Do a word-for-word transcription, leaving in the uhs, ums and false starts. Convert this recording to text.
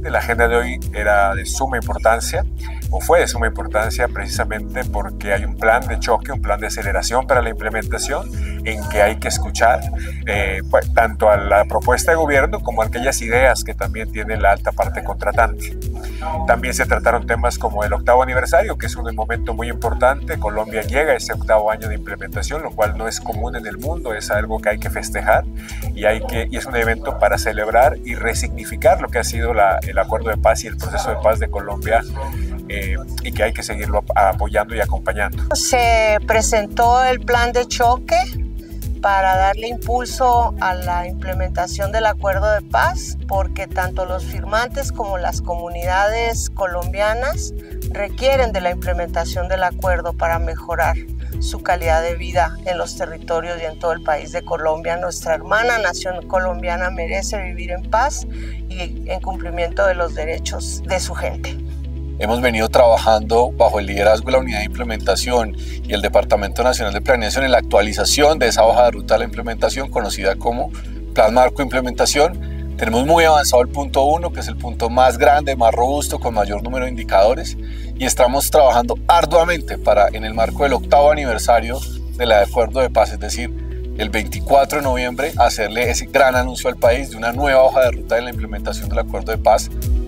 Efectivamente, la agenda de hoy era de suma importancia, o fue de suma importancia precisamente porque hay un plan de choque, un plan de aceleración para la implementación, en que hay que escuchar eh, pues, tanto a la propuesta de gobierno como a aquellas ideas que también tiene la alta parte contratante. También se trataron temas como el octavo aniversario, que es un momento muy importante. Colombia llega a ese octavo año de implementación, lo cual no es común en el mundo, es algo que hay que festejar y, hay que, y es un evento para celebrar y resignificar lo que ha sido la, el acuerdo de paz y el proceso de paz de Colombia, eh, y que hay que seguirlo apoyando y acompañando. Se presentó el plan de choque para darle impulso a la implementación del acuerdo de paz, porque tanto los firmantes como las comunidades colombianas requieren de la implementación del acuerdo para mejorar su calidad de vida en los territorios y en todo el país de Colombia. Nuestra hermana nación colombiana merece vivir en paz y en cumplimiento de los derechos de su gente. Hemos venido trabajando bajo el liderazgo de la Unidad de Implementación y el Departamento Nacional de Planeación en la actualización de esa hoja de ruta de la implementación conocida como Plan Marco de Implementación. Tenemos muy avanzado el punto uno, que es el punto más grande, más robusto, con mayor número de indicadores, y estamos trabajando arduamente para, en el marco del octavo aniversario del Acuerdo de Paz, es decir, el veinticuatro de noviembre, hacerle ese gran anuncio al país de una nueva hoja de ruta de la implementación del Acuerdo de Paz.